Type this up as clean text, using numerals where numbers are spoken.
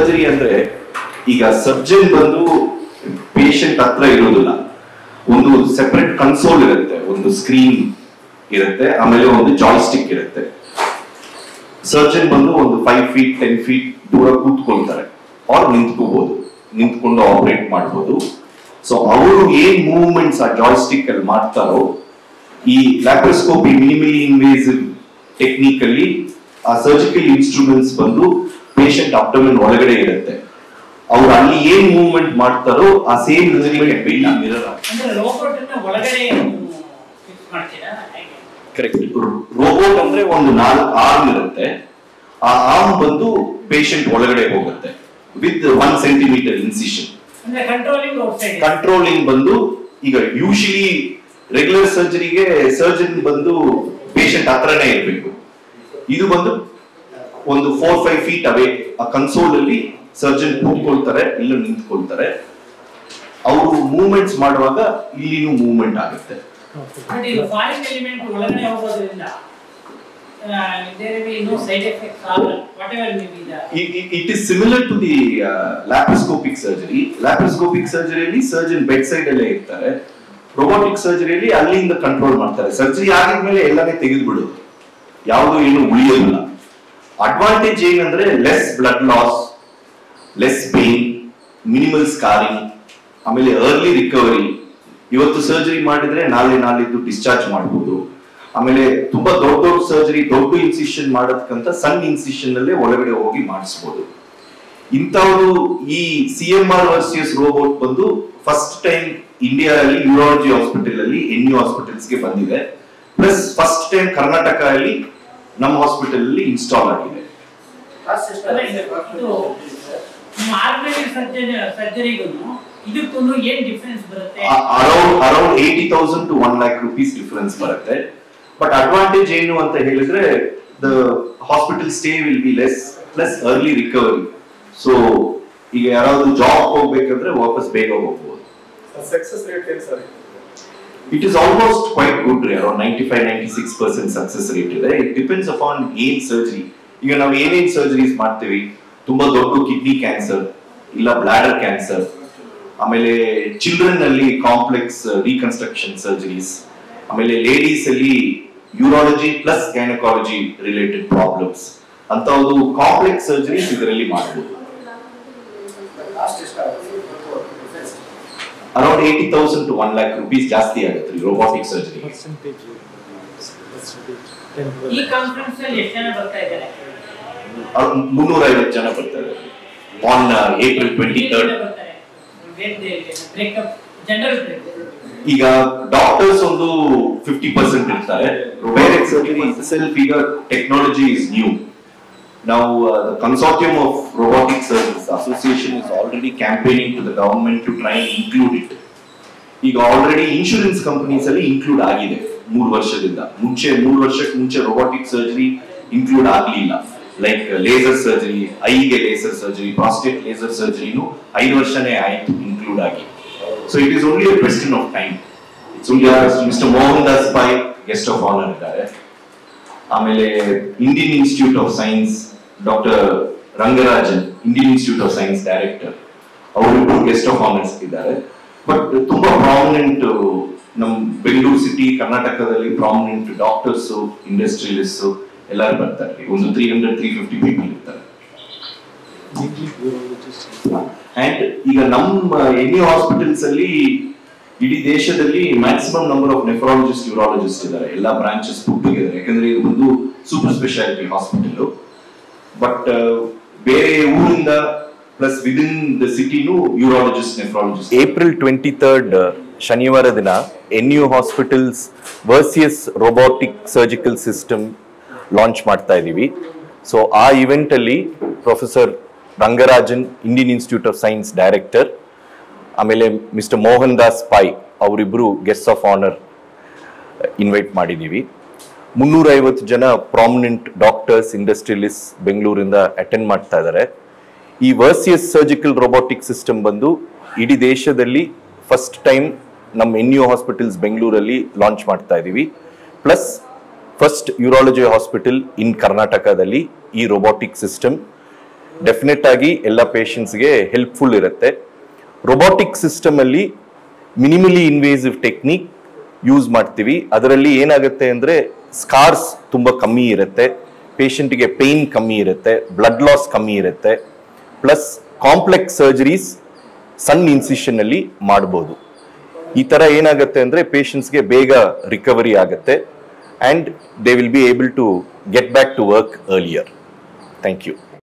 Surgery ಅಂದ್ರೆ ಈಗ surgeon ಬಂದು ಪೇಷಂಟ್ ಹತ್ರ ಇರೋದಿಲ್ಲ, ಒಂದು ಸೆಪರೇಟ್ ಕನ್ಸೋಲ್ ಇರುತ್ತೆ, ಒಂದು ಸ್ಕ್ರೀನ್ ಇರುತ್ತೆ, ಆಮೇಲೆ ಒಂದು ಜಾಯ್ಸ್ಟಿಕ್ ಇರುತ್ತೆ. ಸರ್ಜನ್ ಬಂದು ಒಂದು 5 feet 10 feet ದೂರ ಕೂತ್ಕೊಳ್ತಾರೆ, ಅವ್ರು ನಿಂತ್ಕೋಬಹುದು, ನಿಂತ್ಕೊಂಡು ಆಪರೇಟ್ ಮಾಡಬಹುದು. ಸೊ ಅವರು ಏನ್ ಮೂವ್ಮೆಂಟ್ಸ್ ಆ ಜಾಯ್ಸ್ಟಿಕ್ ಅಲ್ಲಿ ಮಾಡ್ತಾರೋ, ಈ ಲ್ಯಾಪ್ರೋಸ್ಕೋಪಿ ಮಿನಿಮಲಿ ಇನ್ವೇಸಿವ್ ಟೆಕ್ನಿಕ್ ಅಲ್ಲಿ ಆ ಸರ್ಜಿಕಲ್ ಇನ್ಸ್ಟ್ರೂಮೆಂಟ್ಸ್ ಬಂದು ಪೇಷಂಟ್ ಅಬ್ಡಮನ್ ಒಳಗಡೆ ಇರುತ್ತೆ, ಅವ್ರು ಅಲ್ಲಿ ಏನ್ ಮೂವ್ಮೆಂಟ್ ಮಾಡ್ತಾರೋ ಆ ಸೇಮ್ ಮಿರರ್. ಕರೆಕ್ಟ್. ರೋಬೋಟ್ ಅಂದ್ರೆ ಒಂದು 4 ಆರ್ಮ್ ಇರುತ್ತೆ, ಆ ಆರ್ಮ್ ಬಂದು ಪೇಷಂಟ್ ಒಳಗಡೆ ಹೋಗುತ್ತೆ ವಿತ್ 1 centimeter ಇನ್ಸಿಷನ್. ಕಂಟ್ರೋಲಿಂಗ್ ಬಂದು ಈಗ ಯೂಶಲಿ ರೆಗ್ಯುಲರ್ ಸರ್ಜರಿಗೆ ಸರ್ಜನ್ ಬಂದು ಪೇಷಂಟ್ ಹತ್ರನೇ ಇರಬೇಕು, ಇದು ಬಂದು ಒಂದು 4-5 feet ಅವೇ ಆ ಕನ್ಸೋಲ್ ಅಲ್ಲಿ ಸರ್ಜನ್ ಕೂತ್ಕೊಳ್ತಾರೆ, ಇಲ್ಲ ನಿಂತ್ಕೊಳ್ತಾರೆ. ಅವರು ಮೂವ್ಮೆಂಟ್ಸ್ ಮಾಡುವಾಗ ಇಲ್ಲಿನೂ ಮೂವ್ಮೆಂಟ್ ಆಗುತ್ತೆ. It is similar to the laparoscopic surgery. Laparoscopic surgery ಅಲ್ಲಿ ಸರ್ಜನ್ ಬೆಡ್ ಸೈಡ್ ಅಲ್ಲೇ ಇರ್ತಾರೆ, robotic surgery ಅಲ್ಲಿ ಅಲ್ಲಿಂದ ಕಂಟ್ರೋಲ್ ಮಾಡ್ತಾರೆ. ಸರ್ಜರಿ ಆಗಿದ್ಮೇಲೆ ಎಲ್ಲಾನೇ ತೆಗೆದು ಬಿಡೋದು, ಯಾವುದು ಏನು ಉಳಿಯೋದಿಲ್ಲ. ಅಡ್ವಾಂಟೇಜ್ ಏನಂದ್ರೆ less blood loss, less pain, minimal scarring, ಆಮೇಲೆ ಅರ್ಲಿ ರಿಕವರಿ. ಇವತ್ತು ಸರ್ಜರಿ ಮಾಡಿದ್ರೆ ನಾಳಿದ್ದು ಡಿಸ್ಚಾರ್ಜ್ ಮಾಡಬಹುದು. ಆಮೇಲೆ ತುಂಬಾ ದೊಡ್ಡ ಸರ್ಜರಿ, ದೊಡ್ಡ ಇನ್ಸಿಷನ್ ಮಾಡೋದಕ್ಕಂತ ಸಣ್ಣ ಇನ್ಸಿಷನ್ ಅಲ್ಲೇ ಒಳಗಡೆ ಹೋಗಿ ಮಾಡಿಸಬಹುದು. ಇಂಥವರು ಈ CMR ವರ್ಸಿಯಸ್ ರೋಬೋಟ್ ಬಂದು ಫಸ್ಟ್ ಟೈಮ್ ಇಂಡಿಯಾದಲ್ಲಿ ಯೂರಾಲಜಿ ಹಾಸ್ಪಿಟಲ್ ಅಲ್ಲಿ NU ಹಾಸ್ಪಿಟಲ್ಸ್ ಗೆ ಬಂದಿದೆ, ಪ್ಲಸ್ ಫಸ್ಟ್ ಟೈಮ್ ಕರ್ನಾಟಕ ಅಲ್ಲಿ ನಮ್ಮ ಹಾಸ್ಪಿಟಲ್ ಅಲ್ಲಿ ಇನ್ಸ್ಟಾಲ್ ಆಗಿದೆ. Around 80,000 to 1 lakh rupees difference ಬರುತ್ತೆ. ಬಟ್ ಅಡ್ವಾಂಟೇಜ್ ಏನು ಅಂತ ಹೇಳಿದ್ರೆ the hospital stay will be less, plus early recovery. So ಈಗ ಯಾರಾದ್ರೂ ಜಾಬ್ ಹೋಗ್ಬೇಕಂದ್ರೆ ವಾಪಸ್ ಬೇಗ ಹೋಗ್ಬೋದು. ಸಕ್ಸಸ್ ರೇಟ್ ಏನು sir? It is almost quite good ರೀ, ಅರೌಂಡ್ 95-96% ಸಕ್ಸಸ್ ರೇಟ್ ಇದೆ. ಇಟ್ ಡಿಪೆಂಡ್ಸ್ ಅಪಾನ್ ಏನ್ ಸರ್ಜರಿ. ಈಗ ನಾವು ಏನೇನ್ ಸರ್ಜರೀಸ್ ಮಾಡ್ತೀವಿ, ತುಂಬಾ ದೊಡ್ಡ ಕಿಡ್ನಿ ಕ್ಯಾನ್ಸರ್ ಇಲ್ಲ ಬ್ಲಾಡರ್ ಕ್ಯಾನ್ಸರ್, ಆಮೇಲೆ ಚಿಲ್ಡ್ರನ್ ಅಲ್ಲಿ ಕಾಂಪ್ಲೆಕ್ಸ್ ರೀಕನ್ಸ್ಟ್ರಕ್ಷನ್ ಸರ್ಜರೀಸ್, ಆಮೇಲೆ ಲೇಡೀಸ್ ಅಲ್ಲಿ urology plus gynaecology related problems ಅಂತದ್ದು ಕಾಂಪ್ಲೆಕ್ಸ್ ಸರ್ಜರೀಸ್ ಇದರಲ್ಲಿ ಮಾಡಬಹುದು. ಅರೌಂಡ್ 80,000 to 1 lakh rupees ಜಾಸ್ತಿ ಆಗುತ್ತೆ ರೋಬೋಟಿಕ್ ಸರ್ಜರಿ. ಈ ಕಾನ್ಫರೆನ್ಸ್ ಅಲ್ಲಿ ಎಷ್ಟು ಜನ ಬರ್ತಾ ಇದ್ದಾರೆ? 350 ಜನ ಬರ್ತಾರೆ ಆನ್ April 23rd. ಈಗ ಡಾಕ್ಟರ್ಸ್ ಒಂದು 50% ಇರ್ತಾರೆ. Robotic surgery itself ಈಗ technology is new. Now the Consortium of Robotic Surgeons Association is already campaigning to the government to try and include it. ಈಗ ಆಲ್ರೆಡಿ ಇನ್ಶೂರೆನ್ಸ್ ಕಂಪನೀಸ್ ಅಲ್ಲಿ include ಆಗಿದೆ 3 ವರ್ಷದಿಂದ. 3 ವರ್ಷಕ್ಕೆ ಮುಂಚೆ ರೋಬೋಟಿಕ್ ಸರ್ಜರಿ ಇನ್ಕ್ಲೂಡ್ ಆಗಲಿಲ್ಲ. Like laser surgery, ಐಗೆ laser surgery, prostate laser ಸರ್ಜರಿನು 5 ವರ್ಷನೇ ಆಯ್ತು ಇನ್ಕ್ಲೂಡ್ ಆಗಿ. So it is only a question of time. It's only Mr. Mohandas Pai guest of honor ಇದ್ದಾರೆ. ಆಮೇಲೆ Indian institute of science doctor Rangarajan, Indian institute of science director, ಅವರಿಬ್ಬರು guest of honours ಇದ್ದಾರೆ. But ತುಂಬಾ prominent ನಮ್ಮ Bengaluru city ಕರ್ನಾಟಕದಲ್ಲಿ prominent doctors, industrialist ಎಲ್ಲರೂ ಬರ್ತಾರೆ. ಒಂದು 300-350 ಪೀಪಲ್ ಇರ್ತಾರೆ. ಅಂಡ್ ಈಗ ನಮ್ಮ NU ಹಾಸ್ಪಿಟಲ್ಸ್ ಅಲ್ಲಿ ಇಡೀ ದೇಶದಲ್ಲಿ maximum number of nephrologist, urologist ಇದ್ದಾರೆ, ಎಲ್ಲಾ ಬ್ರಾಂಚಸ್ ಪುಟ್ಟಿದ್ದಾರೆ. ಯಾಕಂದ್ರೆ ಇದು ಒಂದು ಸೂಪರ್ ಸ್ಪೆಷಾಲಿಟಿ ಹಾಸ್ಪಿಟಲ್. ಬಟ್ ಬೇರೆ ಊರಿಂದ ಪ್ಲಸ್ ವಿದಿನ್ ದ ಸಿಟಿನೂ ಯೂರಾಲಜಿಸ್ಟ್, ನೆಫ್ರಾಲಜಿಸ್ಟ್. April 23rd ಶನಿವಾರ ದಿನ NU hospitals Versius robotic surgical system launch ಮಾಡ್ತಾ ಇದೀವಿ. ಸೊ ಆ ಇವೆಂಟ್ ಅಲ್ಲಿ professor Rangarajan, Indian institute of science director, ಆಮೇಲೆ ಮಿಸ್ಟರ್ ಮೋಹನ್ದಾಸ್ ಪೈ ಅವರಿಬ್ಬರು ಗೆಸ್ಟ್ ಆಫ್ ಆನರ್ ಇನ್ವೈಟ್ ಮಾಡಿದ್ದೀವಿ. 350 ಜನ ಪ್ರಾಮಿನೆಂಟ್ ಡಾಕ್ಟರ್ಸ್, ಇಂಡಸ್ಟ್ರಿಯಲಿಸ್ಟ್ ಬೆಂಗಳೂರಿಂದ ಅಟೆಂಡ್ ಮಾಡ್ತಾ ಇದ್ದಾರೆ. ಈ ವರ್ಸಿಯಸ್ ಸರ್ಜಿಕಲ್ ರೋಬೋಟಿಕ್ ಸಿಸ್ಟಮ್ ಬಂದು ಇಡೀ ದೇಶದಲ್ಲಿ ಫಸ್ಟ್ ಟೈಮ್ ನಮ್ಮ NU ಹಾಸ್ಪಿಟಲ್ಸ್ ಬೆಂಗಳೂರಲ್ಲಿ ಲಾಂಚ್ ಮಾಡ್ತಾ ಇದ್ದೀವಿ. Plus first urology hospital in ಕರ್ನಾಟಕದಲ್ಲಿ ಈ ರೋಬೋಟಿಕ್ ಸಿಸ್ಟಮ್ ಡೆಫಿನೆಟ್ ಆಗಿ ಎಲ್ಲ ಪೇಷಂಟ್ಸ್ಗೆ ಹೆಲ್ಪ್ಫುಲ್ ಇರುತ್ತೆ. ರೊಬೋಟಿಕ್ ಸಿಸ್ಟಮ್ ಅಲ್ಲಿ ಮಿನಿಮಲಿ ಇನ್ವೇಸಿವ್ ಟೆಕ್ನಿಕ್ ಯೂಸ್ ಮಾಡ್ತೀವಿ. ಅದರಲ್ಲಿ ಏನಾಗುತ್ತೆ ಅಂದರೆ ಸ್ಕಾರ್ಸ್ ತುಂಬ ಕಮ್ಮಿ ಇರುತ್ತೆ, ಪೇಷಂಟ್ಗೆ ಪೇಯ್ನ್ ಕಮ್ಮಿ ಇರುತ್ತೆ, ಬ್ಲಡ್ ಲಾಸ್ ಕಮ್ಮಿ ಇರುತ್ತೆ, ಪ್ಲಸ್ ಕಾಂಪ್ಲೆಕ್ಸ್ ಸರ್ಜರೀಸ್ ಸಣ್ಣ ಇನ್ಸಿಷನ್ ಅಲ್ಲಿ ಮಾಡ್ಬೋದು. ಈ ಥರ ಏನಾಗುತ್ತೆ ಅಂದರೆ ಪೇಷಂಟ್ಸ್ಗೆ ಬೇಗ ರಿಕವರಿ ಆಗುತ್ತೆ and they will be able to get back to work earlier. Thank you.